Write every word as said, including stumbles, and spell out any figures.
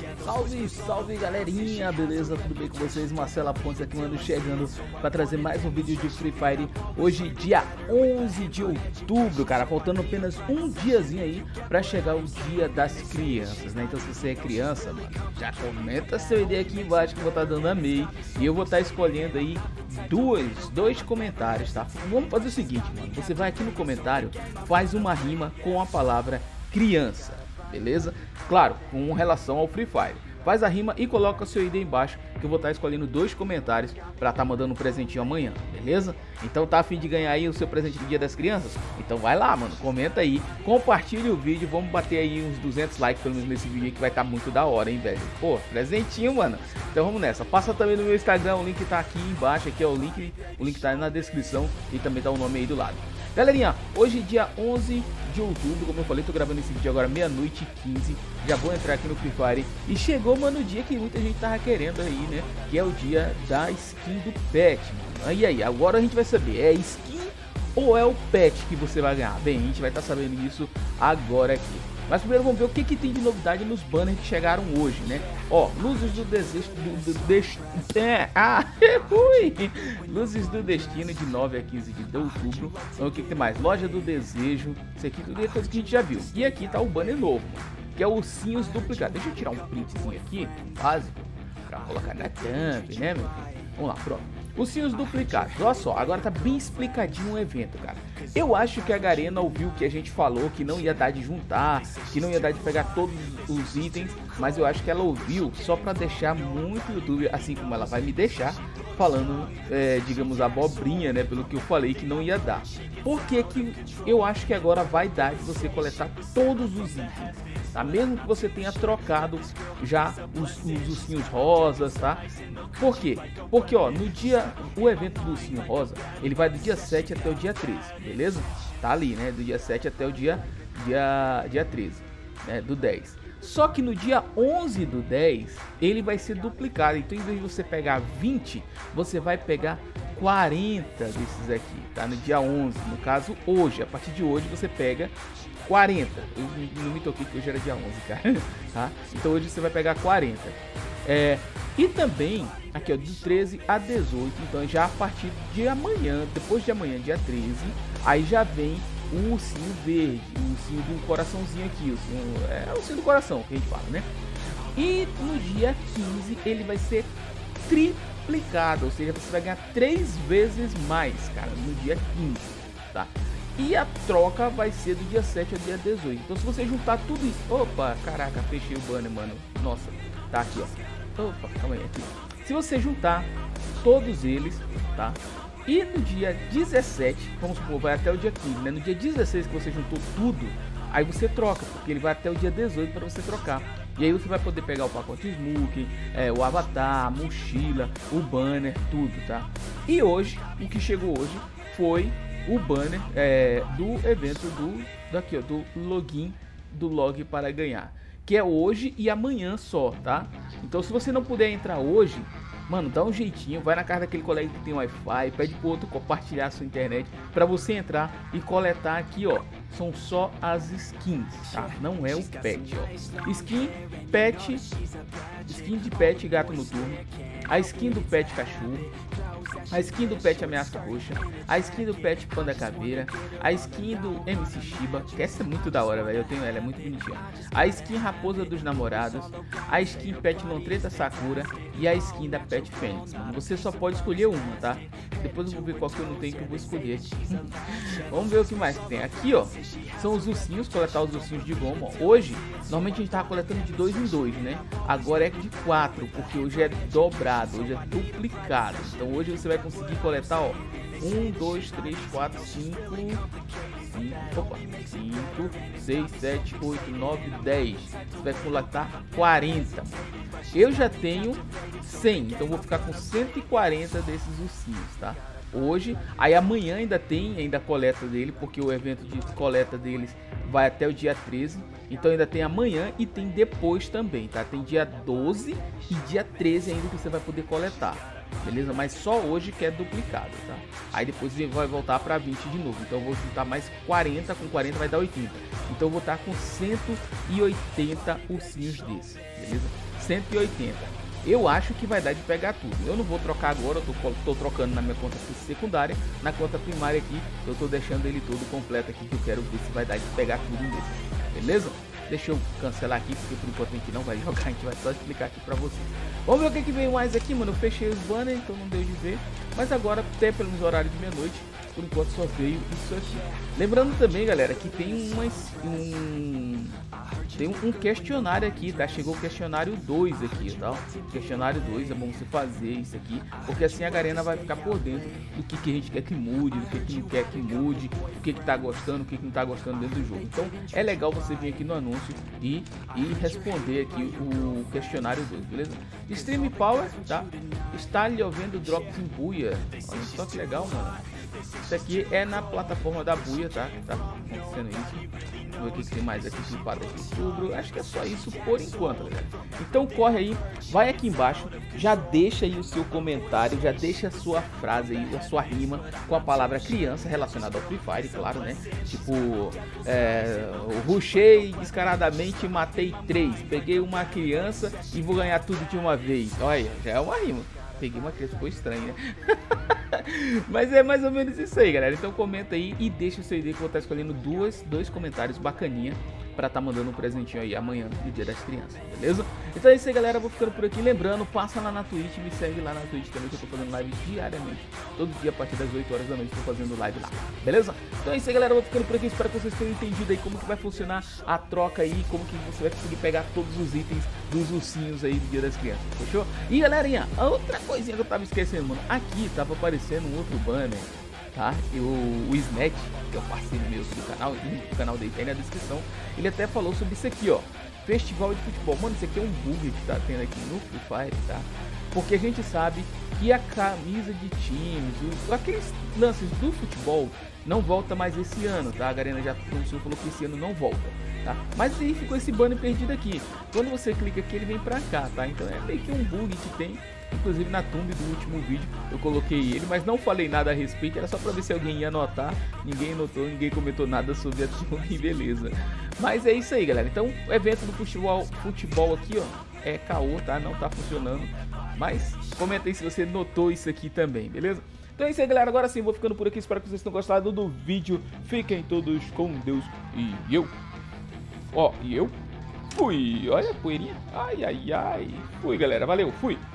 Salve, salve galerinha, beleza? Tudo bem com vocês? Marcelo Pontes aqui, mano, chegando para trazer mais um vídeo de Free Fire. Hoje, dia onze de outubro, cara, faltando apenas um diazinho aí para chegar o dia das crianças, né? Então se você é criança, mano, já comenta seu I D aqui embaixo que eu vou estar dando amei. E eu vou estar escolhendo aí duas, dois comentários, tá? Vamos fazer o seguinte, mano, você vai aqui no comentário, faz uma rima com a palavra criança, beleza? Claro, com relação ao Free Fire. Faz a rima e coloca seu I D embaixo, que eu vou estar escolhendo dois comentários para estar mandando um presentinho amanhã, beleza? Então tá a fim de ganhar aí o seu presente do Dia das Crianças? Então vai lá, mano, comenta aí, compartilha o vídeo, vamos bater aí uns duzentos likes pelo menos nesse vídeo aí, que vai estar muito da hora, hein, velho? Pô, presentinho, mano. Então vamos nessa. Passa também no meu Instagram, o link tá aqui embaixo, aqui é o link, o link tá na descrição e também tá o nome aí do lado. Galerinha, hoje dia onze de outubro, como eu falei, tô gravando esse vídeo agora meia-noite e quinze. Já vou entrar aqui no Free Fire. E chegou, mano, o dia que muita gente tava querendo aí, né? Que é o dia da skin do pet, mano. Aí, aí, agora a gente vai saber, é skin ou é o pet que você vai ganhar? Bem, a gente vai estar sabendo isso agora aqui. Mas primeiro vamos ver o que, que tem de novidade nos banners que chegaram hoje, né? Ó, luzes do desejo do, do destino. É, ah, fui! Luzes do destino de nove a quinze de outubro. Então, o que, que tem mais? Loja do desejo. Isso aqui tudo é coisa que a gente já viu. E aqui tá o banner novo, mano, que é ursinhos duplicados. Deixa eu tirar um printzinho aqui, básico, pra colocar na thumb, né, meu filho? Vamos lá, pronto. Ursinhos duplicados, olha só, agora tá bem explicadinho o evento, cara. Eu acho que a Garena ouviu que a gente falou que não ia dar de juntar, que não ia dar de pegar todos os itens, mas eu acho que ela ouviu só pra deixar muito YouTube, assim como ela vai me deixar, falando, é, digamos, abobrinha, né, pelo que eu falei que não ia dar. Por que que eu acho que agora vai dar de você coletar todos os itens, tá? Mesmo que você tenha trocado já os, os ursinhos rosas, tá? Por quê? Porque, ó, no dia, o evento do ursinho rosa, ele vai do dia sete até o dia treze, beleza? Tá ali, né, do dia sete até o dia, dia, dia treze, né, do dez. Só que no dia onze do dez, ele vai ser duplicado. Então, em vez de você pegar vinte, você vai pegar quarenta desses aqui, tá? No dia onze, no caso, hoje. A partir de hoje, você pega quarenta. Eu não me toquei que hoje era dia onze, cara. Tá? Então, hoje você vai pegar quarenta. É... E também, aqui ó, de treze a dezoito, então já a partir de amanhã, depois de amanhã, dia treze, aí já vem o ursinho verde, o ursinho do coraçãozinho aqui, o ursinho, é o ursinho do coração que a gente fala, né? E no dia quinze ele vai ser triplicado, ou seja, você vai ganhar três vezes mais, cara, no dia quinze, tá? E a troca vai ser do dia sete ao dia dezoito, então se você juntar tudo isso, opa, caraca, fechei o banner, mano, nossa, tá aqui, ó. Opa, calma aí, aqui. Se você juntar todos eles, tá? E no dia dezessete, vamos supor, vai até o dia quinze, né? No dia dezesseis que você juntou tudo, aí você troca, porque ele vai até o dia dezoito para você trocar. E aí você vai poder pegar o pacote Smoke, é, o avatar, a mochila, o banner, tudo, tá? E hoje, o que chegou hoje foi o banner é, do evento do, daqui, ó, do login, do log para ganhar. Que é hoje e amanhã só, tá? Então se você não puder entrar hoje, mano, dá um jeitinho, vai na casa daquele colega que tem Wi-Fi, pede pro outro compartilhar a sua internet pra você entrar e coletar aqui, ó. São só as skins, tá? Não é o pet, ó. Skin, pet, skin de pet gato noturno, a skin do pet cachorro, a skin do pet ameaça roxa, a skin do pet panda caveira, a skin do M C Shiba, que essa é muito da hora, velho, eu tenho ela, é muito bonitinha, a skin raposa dos namorados, a skin pet lontreta sakura e a skin da pet fênix. Você só pode escolher uma, tá? Depois eu vou ver qual que eu não tenho que eu vou escolher aqui. Vamos ver o que mais que tem aqui, ó. São os ursinhos, coletar os ursinhos de goma, ó. Hoje, normalmente a gente tava coletando de dois em dois, né? Agora é de quatro, porque hoje é dobrado, hoje é duplicado. Então hoje você vai conseguir coletar, ó, um, dois, três, quatro, cinco, cinco, seis, sete, oito, nove, dez. Você vai coletar quarenta. Eu já tenho cem, então vou ficar com cento e quarenta desses ursinhos, tá? Hoje, aí amanhã ainda tem ainda a coleta dele, porque o evento de coleta deles vai até o dia treze. Então ainda tem amanhã e tem depois também, tá? Tem dia doze e dia treze ainda que você vai poder coletar. beleza? Mas só hoje que é duplicado, tá? Aí depois vai voltar para vinte de novo, então eu vou juntar mais quarenta, com quarenta vai dar oitenta. Então eu vou estar com cento e oitenta ursinhos desse, beleza? cento e oitenta. Eu acho que vai dar de pegar tudo. Eu não vou trocar agora, eu tô, tô trocando na minha conta secundária. Na conta primária aqui, eu tô deixando ele todo completo aqui, que eu quero ver se vai dar de pegar tudo mesmo. Beleza? Deixa eu cancelar aqui, porque por enquanto a gente não vai jogar, a gente vai só explicar aqui pra você. Vamos ver o que, que veio mais aqui, mano. Eu fechei os banners, então não deu de ver. Mas agora, até pelos horários de meia-noite, por enquanto só veio isso aqui. Lembrando também, galera, que tem umas, um, tem um questionário aqui, tá? Chegou o questionário dois aqui, tá? Questionário dois, é bom você fazer isso aqui, porque assim a Garena vai ficar por dentro do que, que a gente quer que mude, do que, que não quer que mude, o que, que tá gostando, o que, que não tá gostando dentro do jogo. Então é legal você vir aqui no anúncio e, e responder aqui o questionário dois, beleza? Stream Power, tá? Está lhe ouvindo drops em buia. Olha só que legal, mano. Isso aqui é na plataforma da buia, tá? Tá acontecendo isso. Vamos ver o que tem mais aqui flipado aqui. Outubro. Acho que é só isso por enquanto, galera. Então corre aí, vai aqui embaixo, já deixa aí o seu comentário, já deixa a sua frase aí, a sua rima com a palavra criança relacionada ao Free Fire, claro, né? Tipo, é, rushei descaradamente e matei três. Peguei uma criança e vou ganhar tudo de uma vez. Olha, já é uma rima. Peguei uma criança, ficou estranho, né? Mas é mais ou menos isso aí, galera. Então comenta aí e deixa o seu I D que eu vou estar escolhendo duas, dois comentários bacaninha pra tá mandando um presentinho aí amanhã, no Dia das Crianças, beleza? Então é isso aí, galera. Eu vou ficando por aqui. Lembrando, passa lá na Twitch, me segue lá na Twitch também, que eu tô fazendo live diariamente. Todo dia a partir das oito horas da noite tô fazendo live lá, beleza? Então é isso aí, galera. Eu vou ficando por aqui. Espero que vocês tenham entendido aí como que vai funcionar a troca aí, como que você vai conseguir pegar todos os itens dos ursinhos aí do Dia das Crianças, fechou? E galerinha, a outra coisinha que eu tava esquecendo, mano, aqui tava aparecendo um outro banner, tá? E o, o Snatch, que é o parceiro meu do canal, do canal dele, tá aí na descrição. Ele até falou sobre isso aqui, ó, festival de futebol. Mano, isso aqui é um bug que tá tendo aqui no Free Fire, tá? Porque a gente sabe que a camisa de times, os, aqueles lances do futebol não volta mais esse ano, tá? A Garena já anunciou, falou que esse ano não volta, tá? Mas aí ficou esse banner perdido aqui. Quando você clica aqui, ele vem pra cá, tá? Então é meio que um bug que tem. Inclusive na thumb do último vídeo eu coloquei ele, mas não falei nada a respeito, era só pra ver se alguém ia notar. Ninguém notou, ninguém comentou nada sobre a thumb, beleza. Mas é isso aí, galera. Então o evento do futebol, futebol aqui, ó, é caô, tá? Não tá funcionando. Mas comenta aí se você notou isso aqui também, beleza? Então é isso aí, galera. Agora sim, vou ficando por aqui. Espero que vocês tenham gostado do vídeo. Fiquem todos com Deus. E eu... Ó, e eu... Fui. Olha a poeirinha. Ai, ai, ai. Fui, galera. Valeu. Fui.